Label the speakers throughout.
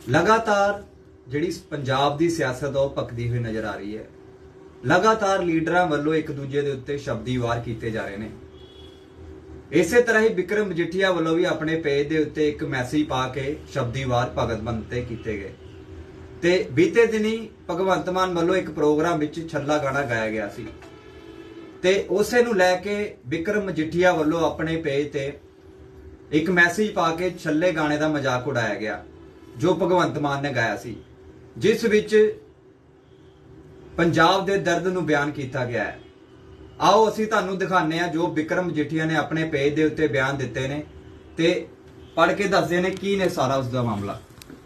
Speaker 1: लगातार जिहड़ी पंजाब दी सियासत वो भखदी हुई नज़र आ रही है। लगातार लीडरां वल्लों एक दूजे दे उत्ते शब्दी वार कीते जा रहे हैं। इसे तरह ही बिक्रम मजीठिया वल्लों भी अपने पेज के उत्ते एक मैसेज पा के शब्दी वार भगत मान ते कीते गए। ते बीते दिनी भगवंत मान वल्लों एक प्रोग्राम विच छल्ला गाना गाया गया सी ते उसे नूं लैके बिक्रम मजीठिया वल्लों अपने पेज ते एक मैसेज पा के छल्ले गाने का मजाक उड़ाया गया जो भगवंत मान ने गाया सी, जिस विच पंजाब दे दर्द नूं बयान किया गया है। आओ असीं तुहानूं दिखाने आ जो बिक्रम मजीठिया ने अपने पेज दे उत्ते बयान दिते ने ते पढ़ के दसदे ने की ने सारा उसका मामला।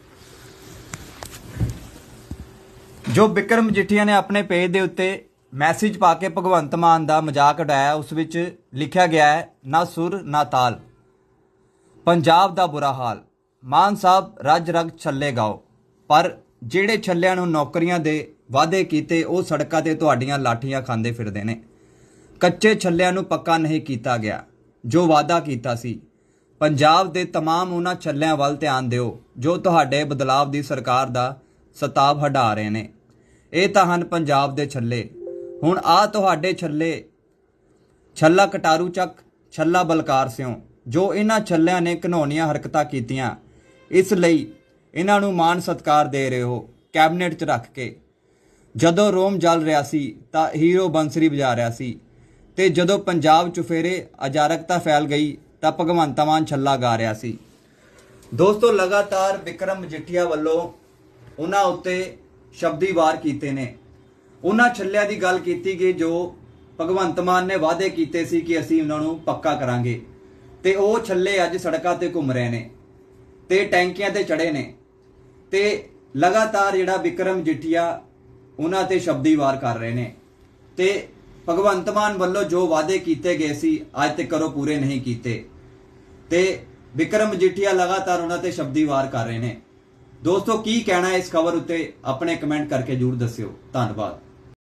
Speaker 1: जो बिक्रम मजीठिया ने अपने पेज दे उत्ते मैसेज पा के भगवंत मान का मजाक उड़ाया, उस विच लिखा गया है ना सुर ना ताल, पंजाब दा बुरा हाल, मान साहब रज रग छल्ले गाओ, पर ਜਿਹੜੇ ਛੱਲਿਆਂ ਨੂੰ ਨੌਕਰੀਆਂ ਦੇ ਵਾਅਦੇ ਕੀਤੇ ਉਹ ਸੜਕਾਂ ਤੇ ਤੁਹਾਡੀਆਂ ਲਾਠੀਆਂ ਖਾਂਦੇ ਫਿਰਦੇ ਨੇ। ਕੱਚੇ ਛੱਲਿਆਂ ਨੂੰ ਪੱਕਾ ਨਹੀਂ ਕੀਤਾ ਗਿਆ ਜੋ ਵਾਅਦਾ ਕੀਤਾ ਸੀ। ਪੰਜਾਬ ਦੇ तमाम ਉਹਨਾਂ ਛੱਲਿਆਂ ਵੱਲ ਧਿਆਨ ਦਿਓ ਜੋ ਤੁਹਾਡੇ ਬਦਲਾਵ ਦੀ ਸਰਕਾਰ ਦਾ ਸਤਾਵ ਹਟਾ ਰਹੇ ਨੇ। ਇਹ ਤਾਂ ਹਨ ਪੰਜਾਬ ਦੇ ਛੱਲੇ। ਹੁਣ ਆ ਤੁਹਾਡੇ ਛੱਲੇ, ਛੱਲਾ ਕਟਾਰੂ ਚੱਕ, ਛੱਲਾ ਬਲਕਾਰ ਸਿਓ, ਜੋ ਇਹਨਾਂ ਛੱਲਿਆਂ ਨੇ ਘਿਨੌਣੀਆਂ ਹਰਕਤਾਂ ਕੀਤੀਆਂ, ਇਸ ਲਈ ਇਹਨਾਂ ਨੂੰ ਮਾਣ ਸਤਿਕਾਰ ਦੇ ਰਹੇ ਹੋ ਕੈਬਨਿਟ 'ਚ ਰੱਖ ਕੇ। ਜਦੋਂ ਰੋਮ ਜਲ ਰਿਹਾ ਸੀ ਤਾਂ ਹੀਰੋ ਬੰਸਰੀ ਵਜਾ ਰਿਹਾ ਸੀ ਤੇ ਜਦੋਂ ਪੰਜਾਬ ਚੁਫੇਰੇ ਅਜਾਰਕਤਾ ਫੈਲ ਗਈ ਤਾਂ ਭਗਵੰਤ ਮਾਨ ਛੱਲਾ ਗਾ ਰਿਹਾ ਸੀ। ਦੋਸਤੋ, ਲਗਾਤਾਰ ਬਿਕਰਮ ਮਜੀਠੀਆ ਵੱਲੋਂ ਉਹਨਾਂ ਉੱਤੇ ਸ਼ਬਦੀ ਵਾਰ ਕੀਤੇ ਨੇ। ਉਹਨਾਂ ਛੱਲਿਆਂ ਦੀ ਗੱਲ ਕੀਤੀ ਗਈ ਜੋ ਭਗਵੰਤ ਮਾਨ ਨੇ ਵਾਅਦੇ ਕੀਤੇ ਸੀ ਕਿ ਅਸੀਂ ਉਹਨਾਂ ਨੂੰ ਪੱਕਾ ਕਰਾਂਗੇ, ਤੇ ਉਹ ਛੱਲੇ ਅੱਜ ਸੜਕਾਂ ਤੇ ਘੁੰਮ ਰਹੇ ਨੇ ਤੇ ਟੈਂਕੀਆਂ ਤੇ ਚੜੇ ਨੇ ਤੇ लगातार जिहड़ा बिक्रम मजीठिया उन्हां ते शब्दी वार कर रहे हैं ते भगवंत मान वल्लों जो वादे कीते गए सी अज तक करो पूरे नहीं कीते ते बिक्रम मजीठिया लगातार उन्हां ते शब्दी वार कर रहे हैं। दोस्तों, की कहना है इस खबर उत्ते अपने कमेंट करके जरूर दस्सिओ। धन्यवाद।